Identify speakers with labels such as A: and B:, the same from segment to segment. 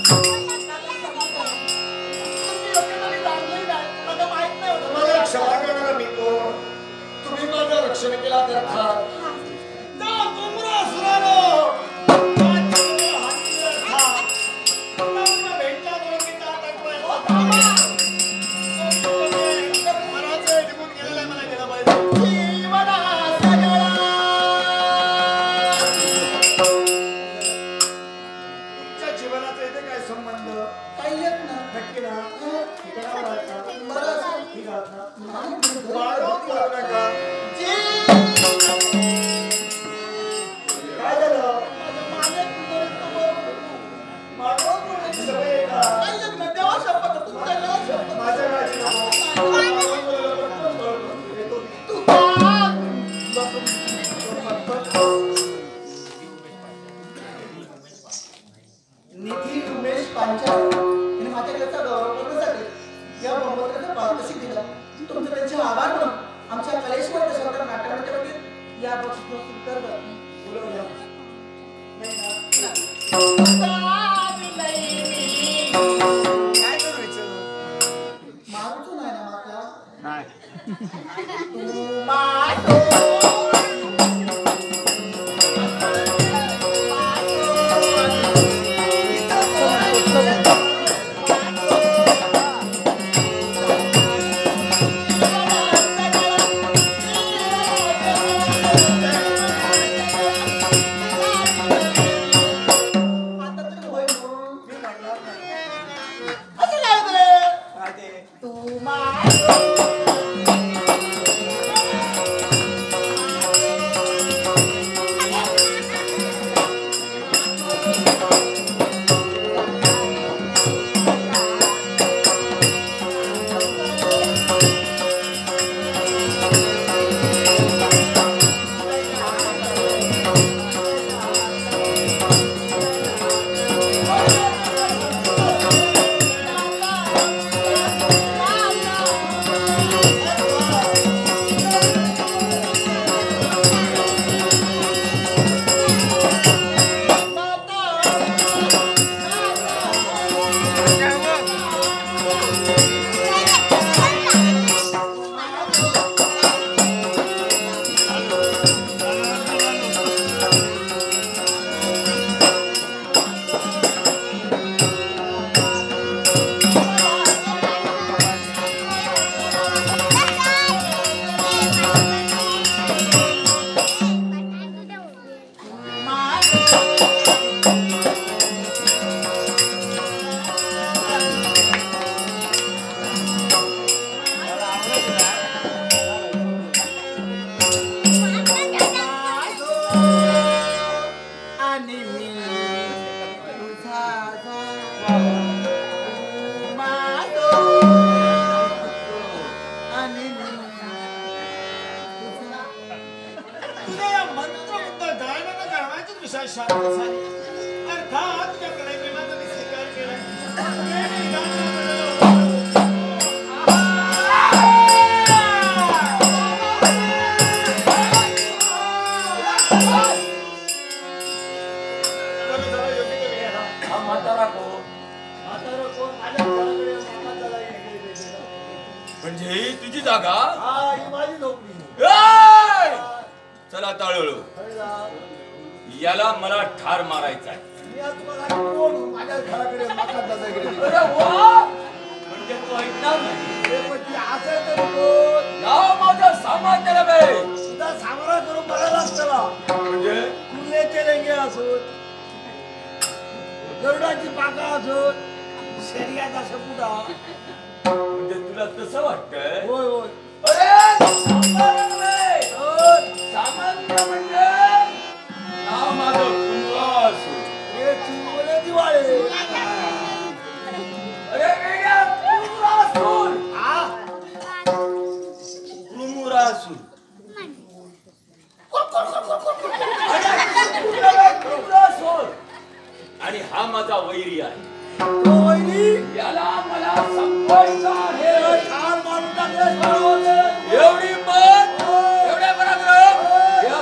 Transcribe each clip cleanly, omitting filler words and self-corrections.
A: क्षमा करणार मी कोण तुम्ही माझं रक्षण केला तर खा
B: आणि हा माझा वैरी आहे.
A: याला मला संपवायचं आहे.
B: एवढी मत एवढ्या पराक्रम या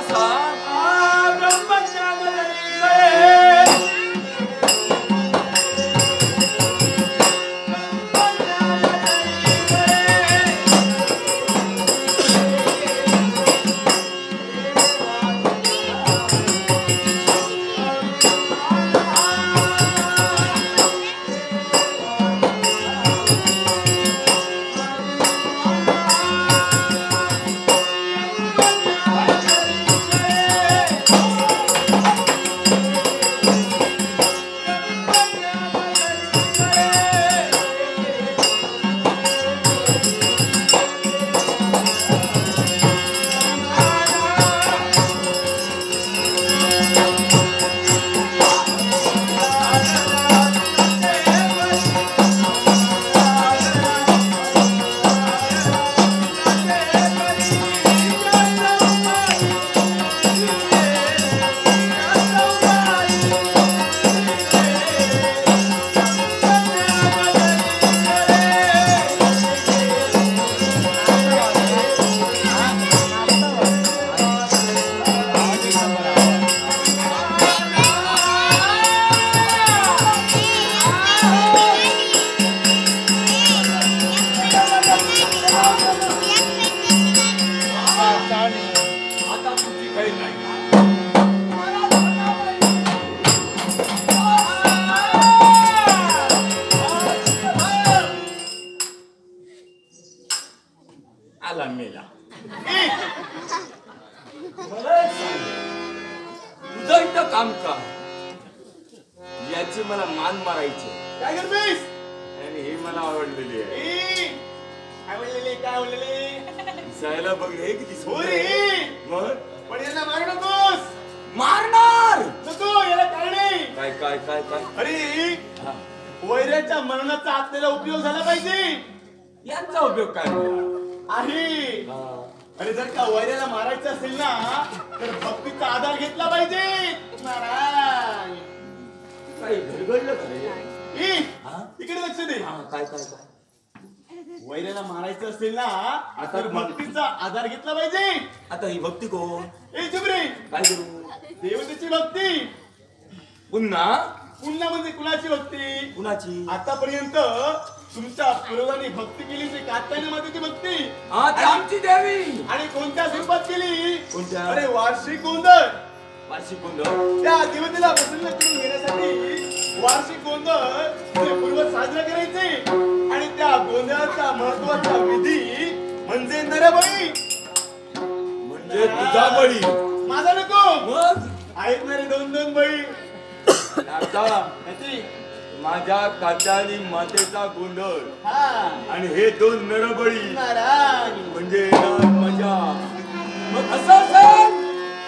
C: मला मान मारायचे
A: काय करतोयस?
C: आणि हे मला आवडलेली आहे.
A: ई, काय म्हणलेली काय म्हणलेली?
C: दिसायला बघले किती सुंदर
A: होय.
C: आहे. मग
A: पण यांना मारू नकोस.
C: मारणार
A: नको याला काय नाही.
C: काय काय काय काय
A: अरे
C: हा.
A: वैराच्या मरणाचा आपल्याला उपयोग झाला पाहिजे.
C: यांचा उपयोग काय
A: आहे.
C: हा.
A: अरे जर का वैऱ्याला मारायचं असेल ना तर भक्तीचा आधार घेतला पाहिजे. नारायण.
C: काही घडघडलं का रे?
A: ई,
C: हा?
A: इकडे लक्ष दे.
C: हा, काय काय काय
A: वैऱ्याला मारायचं असेल ना तर भक्तीचा आधार घेतला पाहिजे.
C: आता ही भक्ती कोण
A: ए जुबरे,
C: काय करू
A: देवतेची भक्ती.
C: पुन्हा
A: पुन्हा म्हणजे कुणाची भक्ती?
C: कुणाची
A: आतापर्यंत तुमच्या पूर्वांनी भक्ती केली ते कात्यायन मातेची भक्ती.
C: हा ती आमची देवी
A: आणि कोणत्या स्वरूपात केली?
C: कोणत्या?
A: अरे वार्षिक गोंधळ.
C: वार्षिक गोंधळ
A: त्या देवतेला प्रसन्न करून घेण्यासाठी वार्षिक गोंधळ ते पूर्व साजरा करायचे. आणि त्या गोंधळाचा महत्वाचा विधी म्हणजे नरबळी.
C: म्हणजे तुझा बळी.
A: माझा नको.
C: मग
A: आहेत ना रे 2-2 बळी.
C: आता
A: त्याची
C: माझ्या कात्यानी मातेचा गोंधळ
A: हा
C: आणि हे 2 नरबळी
A: नारायण.
C: म्हणजे येणार मजा. मग असं असेल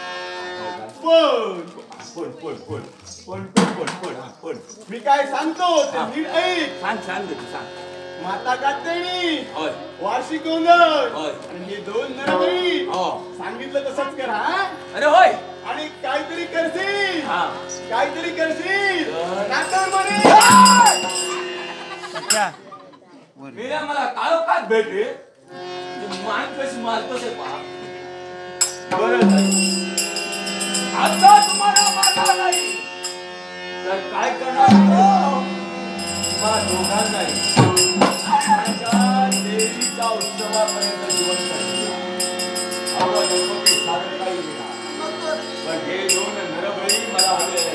A: पण
C: पण
A: मी काय सांगतो ते नीट ऐक.
C: सांग सांग सांग
A: माता कात्यायनी
C: होय
A: वार्षिक गोंधळ
C: होय.
A: आणि हे 2 नरबळी.
C: हो
A: सांगितलं तसंच कर हा.
C: अरे होय
A: आणि काहीतरी करशील.
C: हा
A: काहीतरी करशील.
C: तर?
A: नाकार म्हणे.
C: मीरा मला काळोखात भेटले मान कशी मारतोस हे पहा. बरं झालं आता तुम्हाला मारणार नाही तर काय करणार तुम्हा दोघांनाही माझ्या देवीच्या उत्सवापर्यंत जीवन साधन काही मिळणार. पण हे 2 नरबळी मला हवे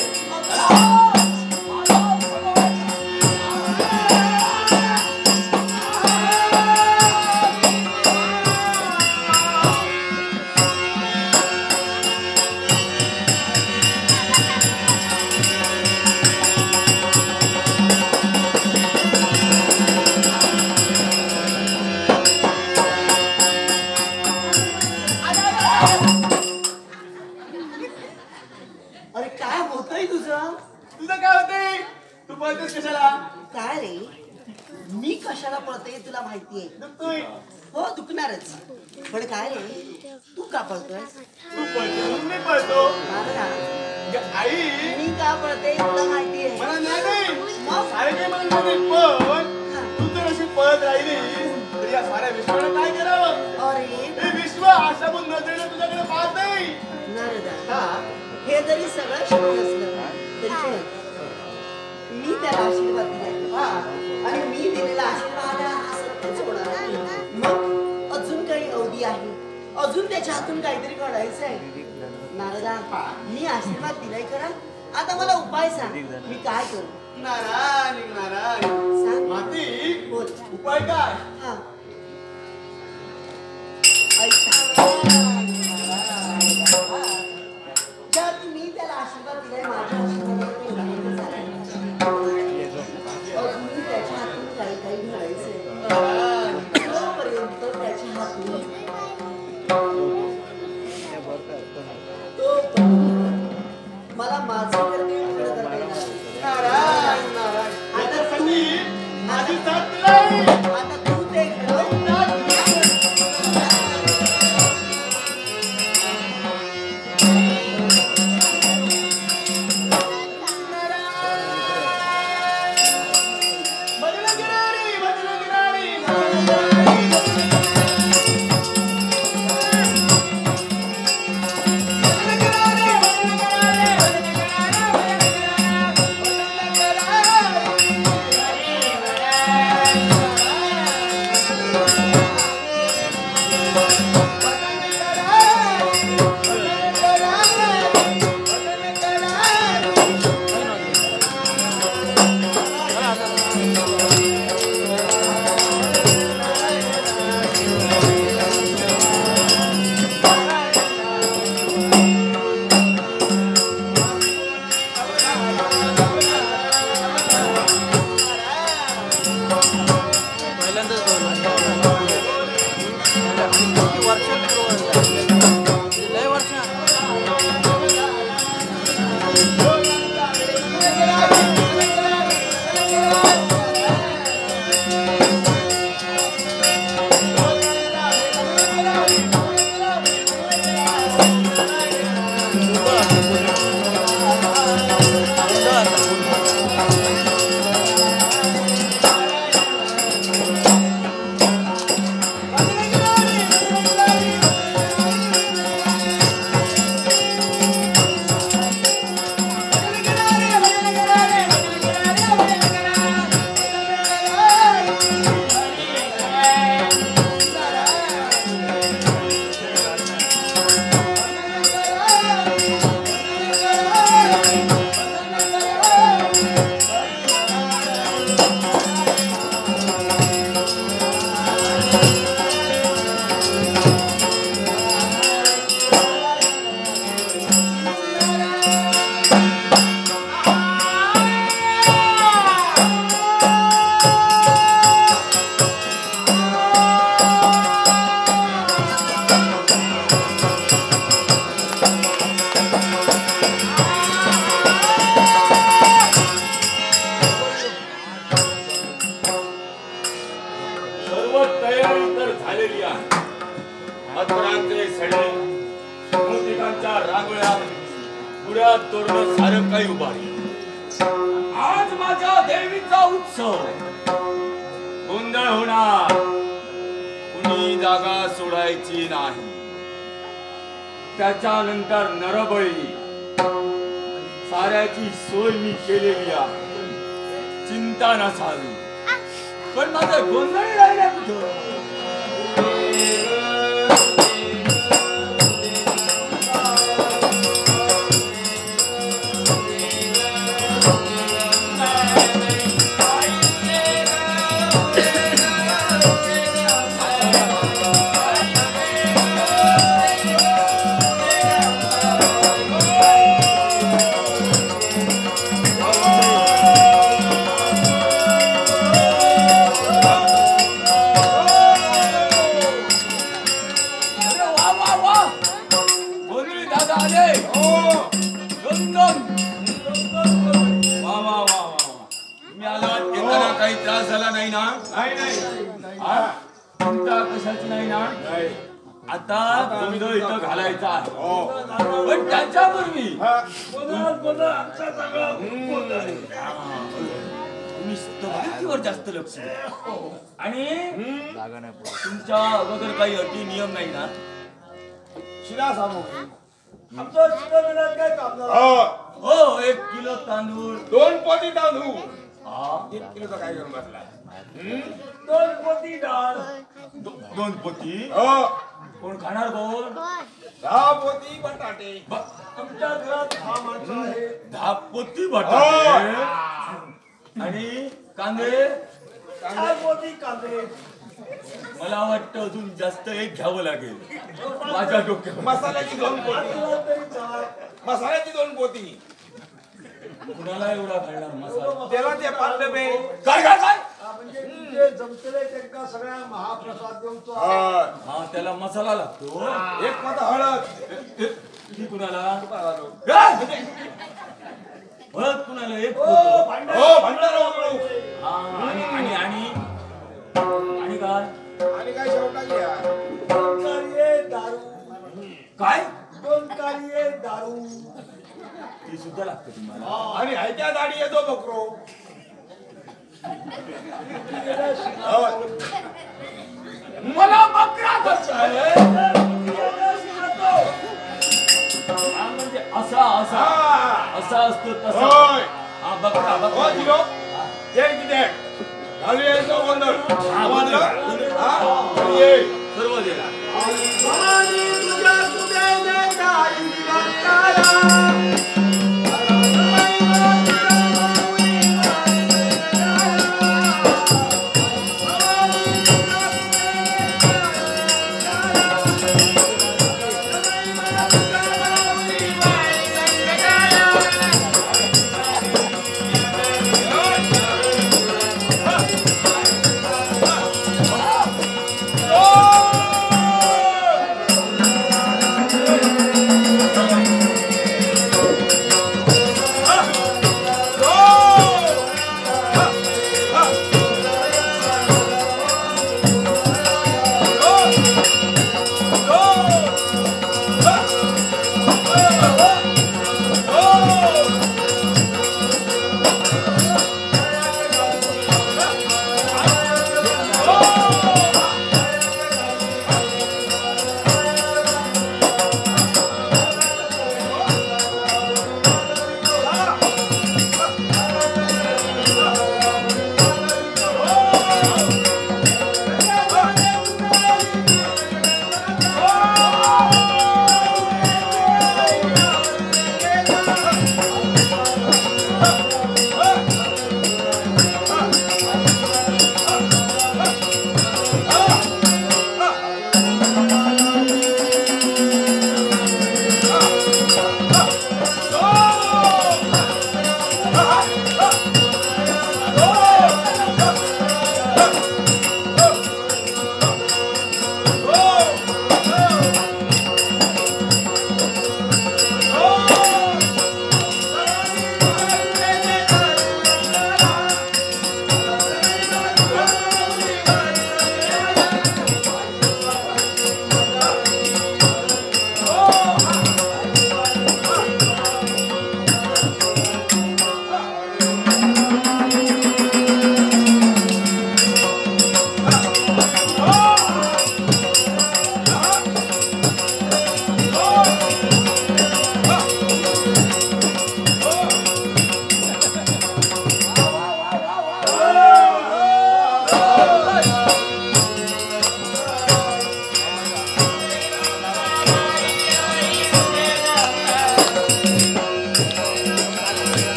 D: अरे काय होतंय तुझं?
A: तुझं काय होते? तू पळतेस कशाला?
D: काय रे? मी कशाला पळतोय तुला माहितीये?
A: दुखतोय.
D: हो दुखणारच. पण काय रे? तू का पळतोय?
A: तू पळते म्हणून मी पळतो.
D: मला
A: आई
D: मी का पळते तुला माहितीये?
A: मला नाही
D: मग?
A: सारे काही मला नाही पण तू जर अशी पळत राहिली तर या साऱ्या विश्वाला काय करावं?
D: अरे
A: हे विश्व आशापून नजरेने तुझ्याकडे पाहत नाही.
D: नारदा, हे जरी सगळं शक्य असलं तरी पण मी त्याला आशीर्वाद दिलाय. आणि मी दिलेला आशीर्वाद हा सत्यच होणार आहे. मग अजून काही अवधी आहे. अजून त्याच्या हातून काहीतरी घडायचंय. नारदा, मी आशीर्वाद दिलाय करा. आता मला उपाय सांग. मी काय करू?
A: नारायण नारायण.
D: सांग.
A: माती
D: बोल.
A: उपाय काय?
D: हा. ऐका. ज्यात मी त्याला आशीर्वाद दिलाय माझ्या आशीर्वादाला तो उन्नत झालाय. अजूनही त्याच्या हातून काही काही घडायचंय. तोपर्यंत त्याच्या हातून मला माझं कर्तव्य पूर्ण करता येणार.
A: नारायण नारायण.
D: आता
A: याच्यासाठी माझी साथ दिलाय.
D: आता तू ते घडव.
B: तोडणं सारं काही उभारी. आज माझ्या देवीचा उत्सव. गोंधळ होणार, कुणी जागा सोडायची नाही. त्याच्यानंतर नरबळी, साऱ्याची सोय मी केलेली आहे, चिंता नसावी. पण माझं गोंधळ राहिला कुठं? काही त्रास झाला नाही ना? चिंता कशाची नाही ना? आता गोंधळ इथं घालायचा आहे, पण त्याच्यापूर्वी तुम्ही तब्येतीवर जास्त लक्ष द्या. आणि तुमच्या अगोदर काही अटी नियम नाही ना?
A: शिरा सांगू
B: हो, 1 किलो तांदूळ,
A: 2 पोती तांदूळ,
C: 1 किलोचा काय करून बसला?
B: 2 पोती डाळ, 2 पोती. कोण खाणार कोण?
C: 10 पोती बटाटे.
B: आमच्या घरात 10 माणसं आहे. 10 पोती बटाटे आणि कांदे 4 पोती कांदे. मला वाटतं अजून जास्त एक घ्यावं लागेल माझ्या डोक्यात.
C: मसाल्याची 2 पोती. मसाल्याची 2 पोती.
B: कुणाला एवढा खाणार मसाला?
C: त्याला ते पांडवे.
B: काय काय काय
E: म्हणजे जमतले त्यांना सगळ्या महाप्रसाद देऊचा.
B: हा, त्याला मसाला लागतो.
C: 1 पोत हळद.
B: ही कुणाला? हळद कुणाला? 1 पोत.
C: भंडारा.
B: आणि आणि आणि आणि काय?
C: आणि काय शेवटा घ्या.
E: 2 कार्ये दारू.
B: काय?
E: 2 कार्ये दारू.
B: ती सुद्धा लागते तुम्हाला.
C: आणि ह्याच्या दाढी येतो बकरो.
B: मला बकरा कसा आहे? म्हणजे असा असा असा असतो तसा. हा, बकरा बकरा. सर्व दे.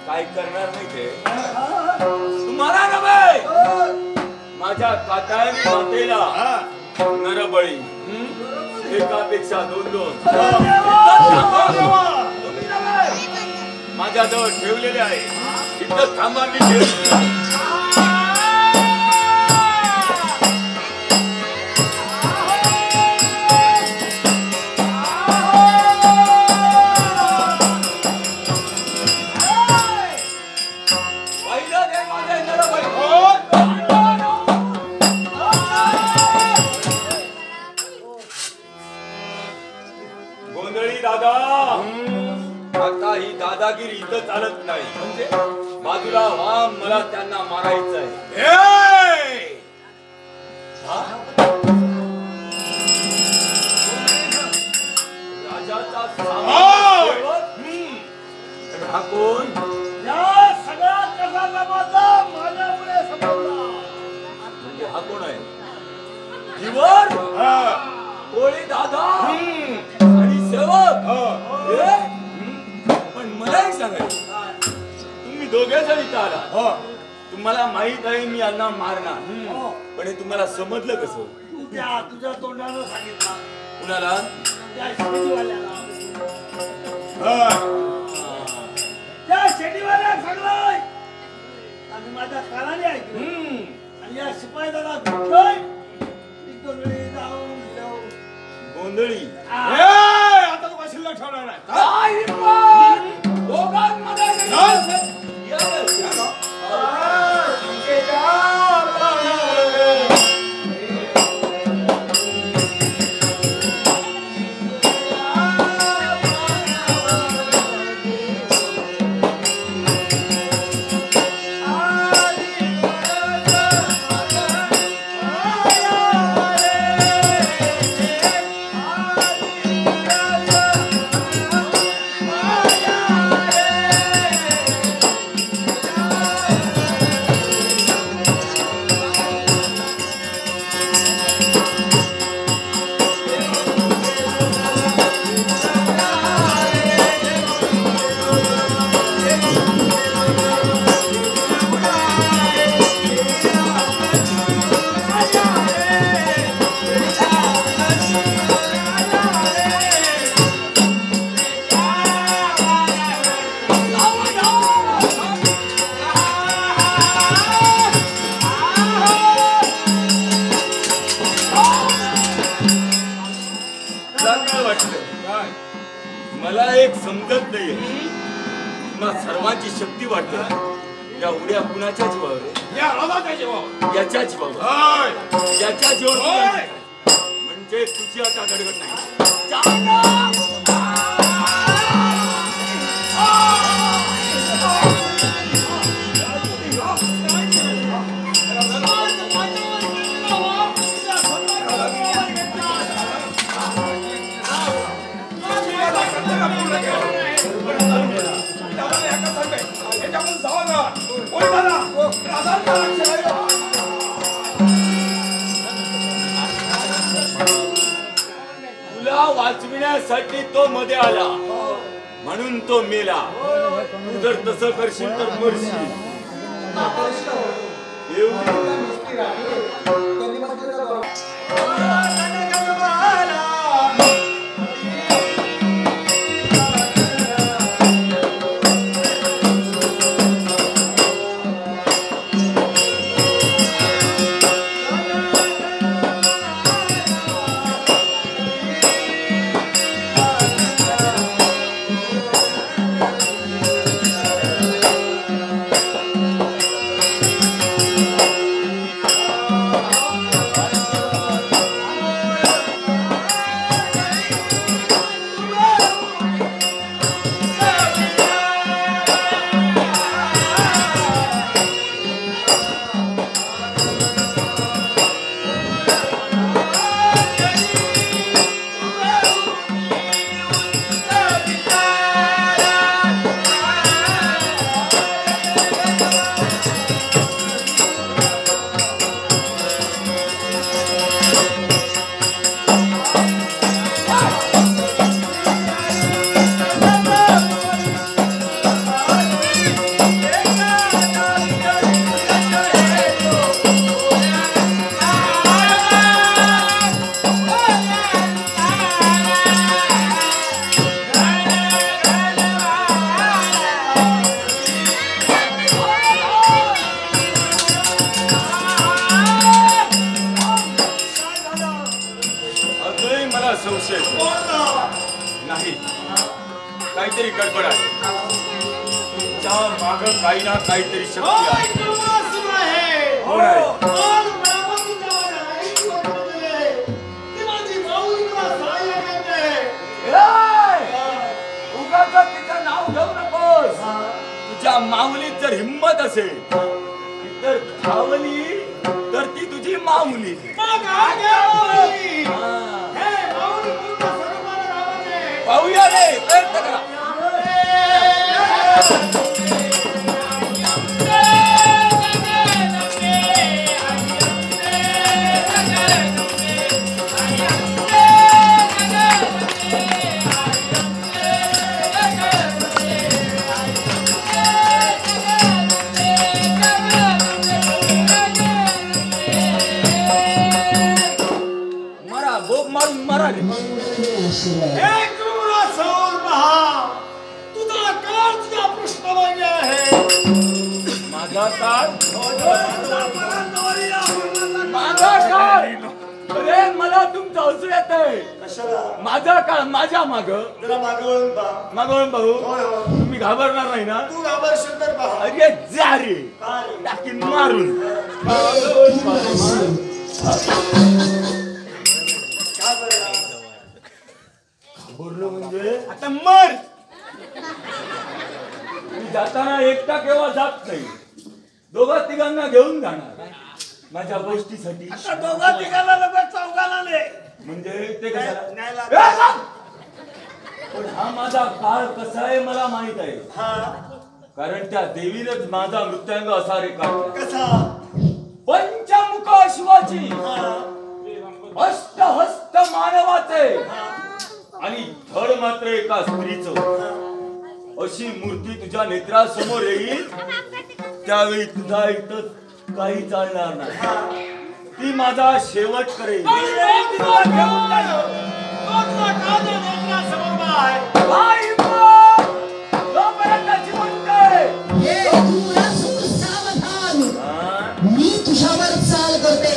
C: काय करणार नाही ते तुम्हाला नव्हे माझ्या काटाळी मातेला नरबळी एकापेक्षा दोन दोन माझ्या जवळ ठेवलेले आहे इथं थांबा मी दादा आता ही दादागिरी इथं चालत नाही म्हणजे बाजूला व्हा मला त्यांना मारायचं आहे राजाचा हा कोण
E: या सगळा कसा माझा माझ्यामुळे समजला
C: म्हणजे हा कोण आहे जीवर कोळी दादा आणि सेवक पण मला एक सांगायचं तुम्ही दोघे जण इथं आला तुम्हाला माहित आहे मी यांना मारणार पण हे तुम्हाला समजलं कसं
E: तुझ्या तोंडानं सांगितलं
C: कुणाला
E: त्या शेतीवाल्याला त्या शेतीवाल्याला सांगलंय आणि माझ्या कानाने ऐकलं आणि या शिपाईदाला भेटलोय गोंधळी जाऊन
C: गोंधळी
A: आता तू काय शिल्लक ठेवणार नाही
C: मला एक समजत नाहीये मला सर्वांची शक्ती वाटते या उड्या कुणाच्या जीवावर
A: या राजाच्या जीवावर
C: याच्या जीवावर याच्या जीवावर म्हणजे तुझी आता गडगड नाही तुला वाचविण्यासाठी तो मध्ये आला म्हणून तो मेला तू जर तसं करशील तर मरशील संशय येतो. नाही, काहीतरी गडबड आहे. तुमच्या माग काही ना काहीतरी शक्ती आहे. कोण आहे? उगाच तिचं नाव घेऊ नकोस. तुझ्या माऊलीत जर हिंमत असेल तर धावली तर ती तुझी माऊली. पाहूया रे, प्रयत्न करा. मला तुमचं हसू येत आहे. माझा काळ माझ्या माग मागवून भाऊ तुम्ही घाबरणार नाही ना?
A: तू घाबरशील तर पहा.
C: अरे जा रे, टाकीन मारून. घाबरलो म्हणजे आता मर. जाताना एकटा केव्हा जात नाही, दोघा तिघांना घेऊन जाणार माझ्या गोष्टीसाठी.
E: दोघा तिघाला लगेच चौघाला ले
C: म्हणजे ते कशाला?
E: कशाला?
C: पण हा माझा काळ कसा आहे मला माहित आहे. कारण त्या देवीनेच माझा मृत्यांग असा रेखाटला.
E: कसा?
C: पंचमुख शिवाची, अष्टहस्त मानवाचे आणि धड मात्र एका स्त्रीचं. अशी मूर्ती तुझ्या नेत्रासमोर येईल त्यावेळी तुझा इथं काही चालणार नाही. ती माझा शेवट करेल.
D: मी तुझ्यावर चाल करते.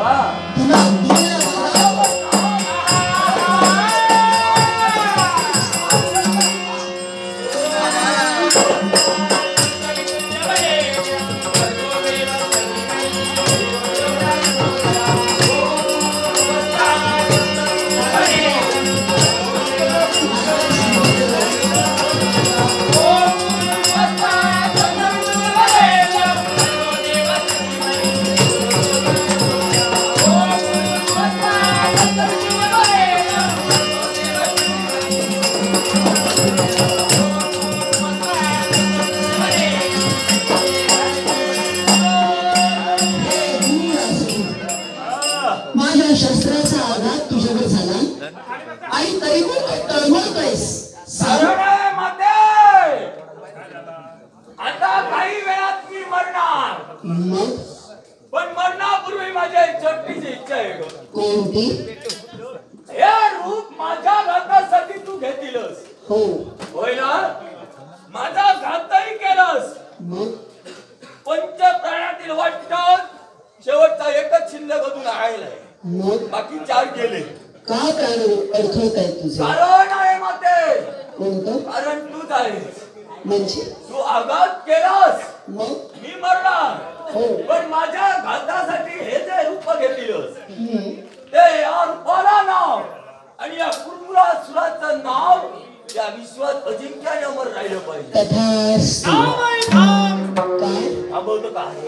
C: पण मरणापूर्वी माझ्या छोटीची इच्छा आहे.
D: कोणती?
C: हे रूप माझ्या घातासाठी तू घेतीलस.
D: हो.
C: होय ना? माझा घातही केलास. पंच प्राण्यातील वाटत शेवटचा एकच शिल्लक अजून राहिलाय. बाकी 4 गेले.
D: का प्राण अडथळताय तुझे?
C: कारण आहे माते.
D: कोणतं?
C: कारण तूच आहेस.
D: म्हणजे
C: तू आघात केलास
D: मग
C: मी मरणार.
D: हो.
C: पण माझ्या घातासाठी हे जे रूप घेतीलस ते या रूपाला नाव आणि या कुरमुरासुराचं नाव या विश्वात अजिंक्याने अमर राहिलं पाहिजे.
D: तथास्तु. काय?
C: थांबवतो काय?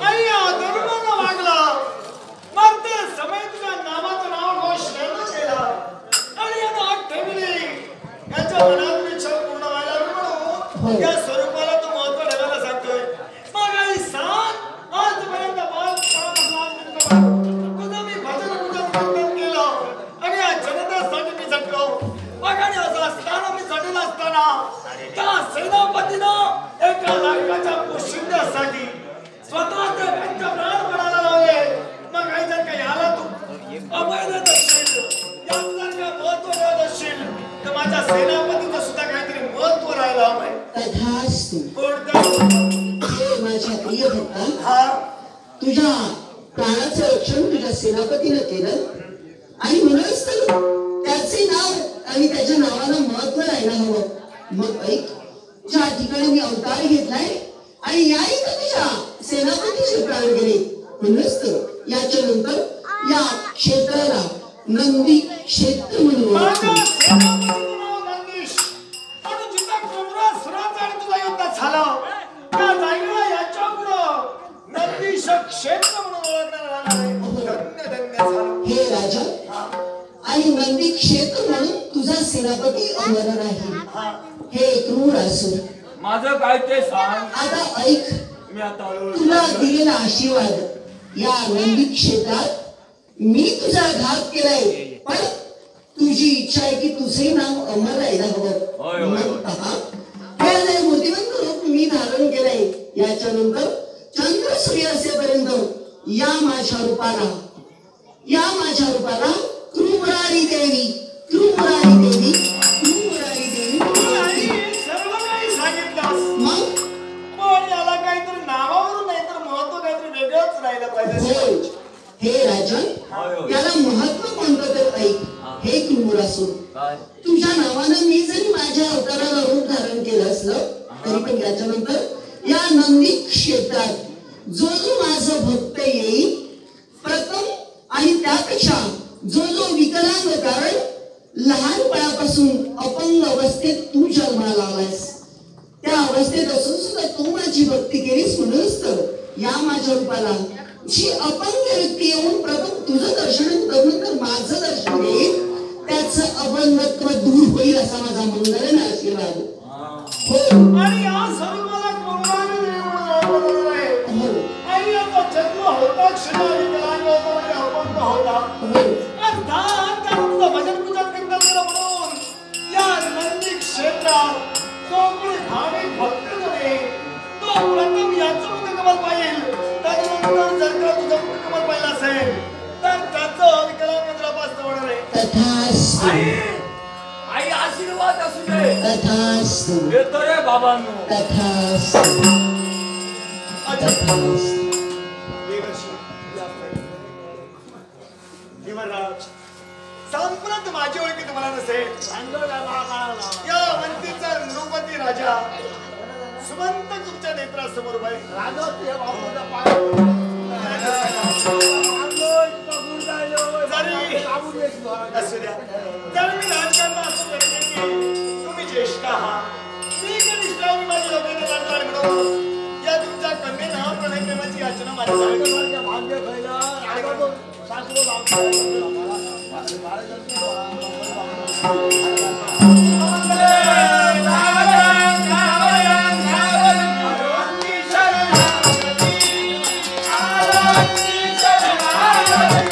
A: या स्वरूपाला तो महत्व ठेवायला सांगतोय. मग आई सांग आजपर्यंत तुझं मी भजन केलं आणि या जनतेसाठी मी झटलो. मग आणि असं असताना मी झटलं असताना त्या सेनापतीनं एका लाखाच्या पोशिंद्यासाठी स्वतःचे पंचप्राण पणाला लावले. मग आई जर काही आला तू अभय देत असशील, यात जर काय महत्व देत असशील तर माझ्या सेनापतीचं सुद्धा काहीतरी महत्व राहिलं हवंय.
D: तथास्तु. माझ्या प्रिय भक्ता, तुझ्या प्राणाचं रक्षण तुझ्या सेनापतीनं केलं आणि म्हणूनच तर त्याच त्याचे नाव आणि त्याच्या नावाला महत्व राहायला हवं. मग ऐक, ज्या ठिकाणी मी अवतार घेतलाय आणि या इथं तुझ्या सेनापती क्षेत्रावर गेले म्हणूनच तर याच्या नंतर या क्षेत्राला नंदी क्षेत्र म्हणून
A: माझ्या
D: ओळखले.
A: सेनापतीचं नाव नंदीश. आणि जिथं कोमरा सुराचा आणि तुझा युद्ध झालं, त्या जागेला याच्यापुढं नंदीश क्षेत्र म्हणून ओळखण्यात राहणार आहे. धन्य धन्य झालं.
D: हे राजा, आणि नंदी क्षेत्र म्हणून तुझा सेनापती अमर राहील. हे क्रूर असुर,
C: माझं काय ते सांग.
D: आता ऐक,
C: मी आता हळूहळू
D: तुला दिलेला आशीर्वाद. या नंदी क्षेत्रात मी तुझा घात केलाय, पण तुझी इच्छा आहे की तुझे नाव अमर राहायला
C: होय,
D: हवं.
C: होय,
D: मग
C: होय.
D: पहा, हे मूर्तिमंत रूप मी धारण केलंय. याच्या नंतर चंद्र सूर्य असेपर्यंत या माझ्या रूपाला त्रिपुरारी देवी त्रिपुरारी देवी
A: तू आई सर्व काही सांगितलंस.
D: मग
A: पण याला काहीतरी नावावरून नाहीतर महत्व काहीतरी वेगळंच राहिलं पाहिजे.
D: होय. हे राजन,
C: होय, होय.
D: याला महत्व कोणतं तर ऐक. हे क्रूरासूर,
C: काय
D: तुझ्या नावानं मी जरी माझ्या अवताराला रूप धारण केलं असलं तरी पण याच्यानंतर या नंदी क्षेत्रात जो माझा भक्त येईल प्रथम, आणि त्यापेक्षा जो विकलांग, कारण लहानपणापासून अपंग अवस्थेत तू जन्माला आलास, त्या अवस्थेत असून सुद्धा तू माझी भक्ती केलीस म्हणूनच तर या माझ्या रूपाला जी अपंग व्यक्ती येऊन प्रथम तुझं दर्शन करून तर माझं दर्शन घेईल, त्याचं अपंगत्व दूर होईल असा माझा मंगल आशीर्वाद. हो
A: आणि या सर्व मला कोमराने देव म्हणून ओळखलं आहे.
D: हो
A: आणि याचा जन्म होता क्षणाला विकलांग होता म्हणजे अपंग होता.
D: हो
A: आणि त्या तुझं भजन पूजन करतात तुला म्हणून या नंदी क्षेत्रात जो कोणी भाविक भक्त बने तो प्रथम याचं मुखकमल पाहिल. त्यानंतर जर का तुझं मुखकमल पाहिलं असेल तर त्याचं विकलांग निद्रापास होणार आहे.
D: तथास्तु
C: आई आई आशीर्वाद असू दे.
D: तथास्तु
C: येतो रे बाबांनो.
D: तथास्तु तथास्तु.
A: देवराज, संप्रत माझी ओळखी तुम्हाला नसेल. या वंतीचा नृपती राजा सुमंत तुमच्या नेत्रासमोर उभा आहे. जरी असू द्या, तर मी राजकारण असं करते की तुम्ही ज्येष्ठ आहात, मी कनिष्ठ आहे, मी माझी लोकांना राजकारण म्हणून या तुमच्या कन्येनं प्रणय प्रेमाची याचना माझ्यासाठी
C: शरण